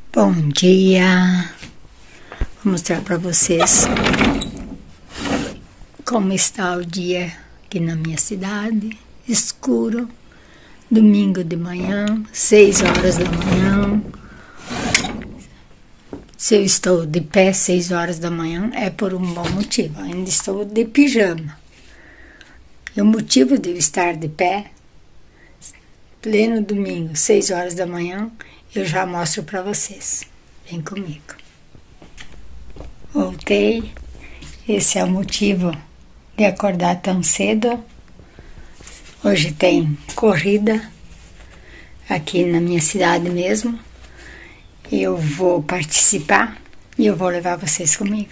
Bom dia! Vou mostrar para vocês como está o dia aqui na minha cidade. Escuro, domingo de manhã, 6 horas da manhã. Se eu estou de pé 6 horas da manhã é por um bom motivo. Ainda estou de pijama. E o motivo de eu estar de pé, pleno domingo, 6 horas da manhã, eu já mostro para vocês. Vem comigo. Voltei. Esse é o motivo de acordar tão cedo. Hoje tem corrida aqui na minha cidade mesmo. Eu vou participar e eu vou levar vocês comigo.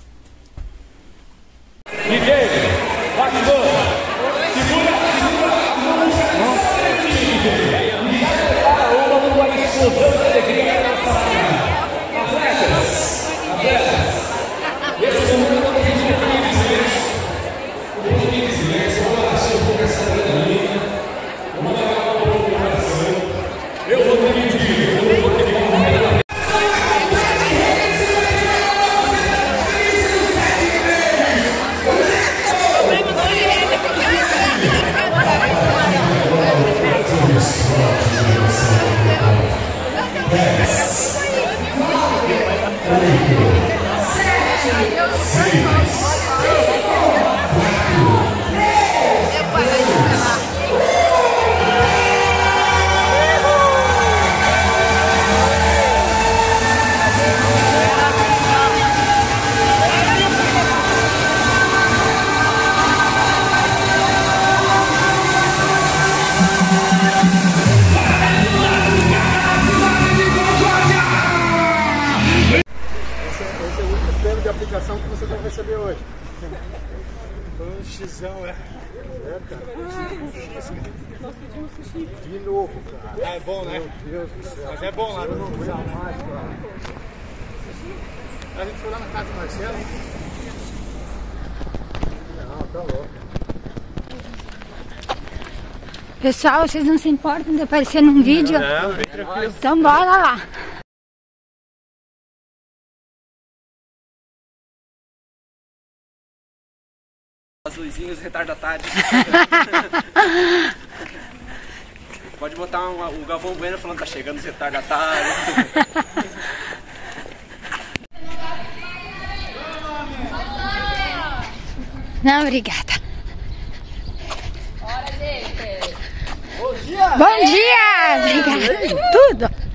De aplicação que você vai receber hoje. Foi um xizão, é? É, cara. Nós pedimos sushi. De novo, cara. É bom, né? Meu Deus do céu. Mas é bom lá, não Não jamais, cara. A gente foi lá na casa do Marcelo. Não, tá louco. Pessoal, vocês não se importam de aparecer num vídeo? Não, bem tranquilo. Então bora lá. As luzinhas retardatárias. Pode botar o Galvão Bueno falando que tá chegando os retardatários. Não, obrigada. Bora, gente. Bom dia! Bom dia! Obrigada. Tudo.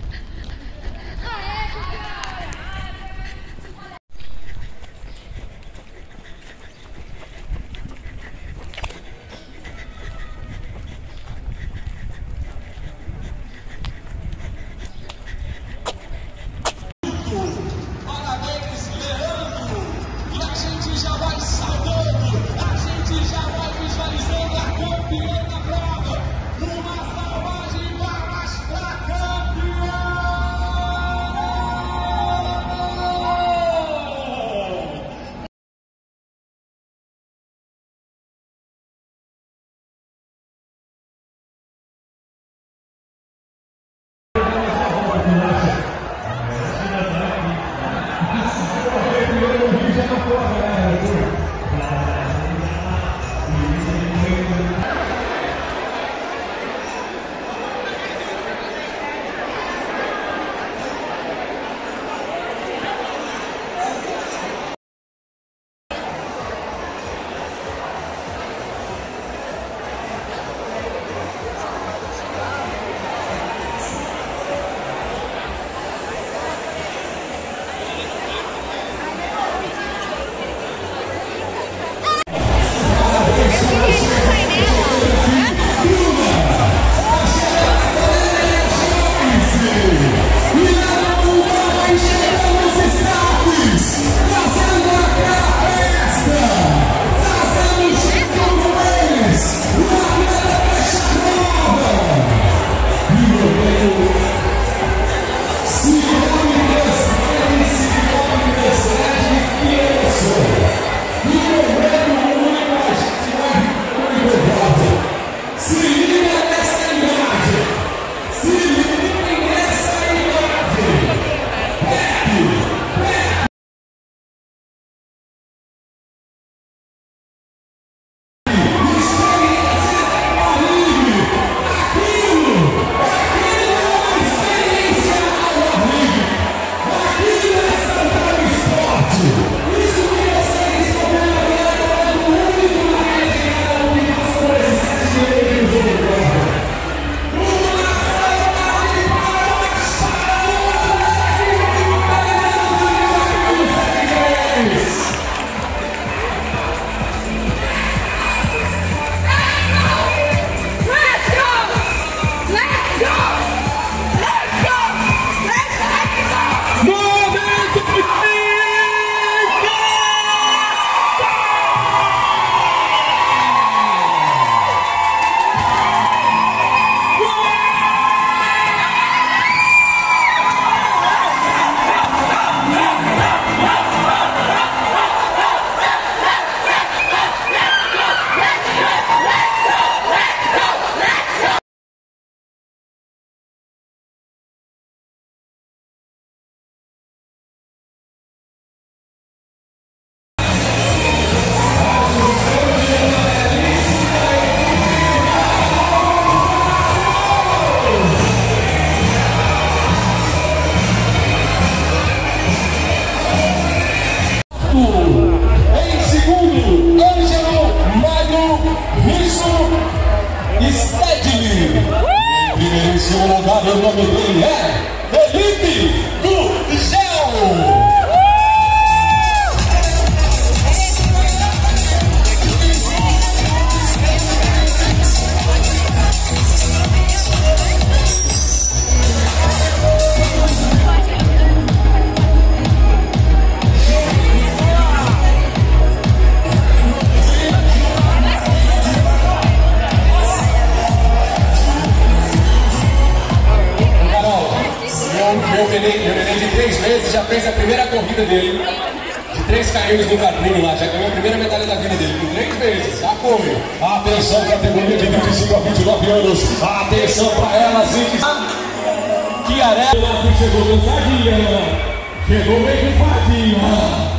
meu neném de 3 meses já fez a primeira corrida dele. De 3 km no carrinho lá, já ganhou a primeira medalha da vida dele, com 3 vezes. Apoio. Atenção, categoria de 25 a 29 anos. Atenção pra elas, que arela que chegou cansadinha. Chegou bem cansadinha.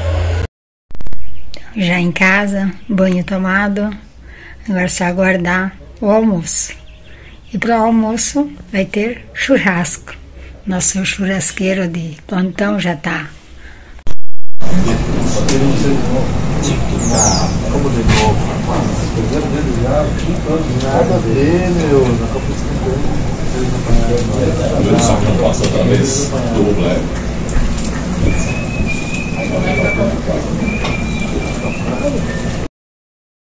Já em casa, banho tomado, agora é só aguardar o almoço. E para o almoço vai ter churrasco. Nosso churrasqueiro de plantão já está. Como de novo? Nada a ver, meu. Só que não passa outra vez do Black.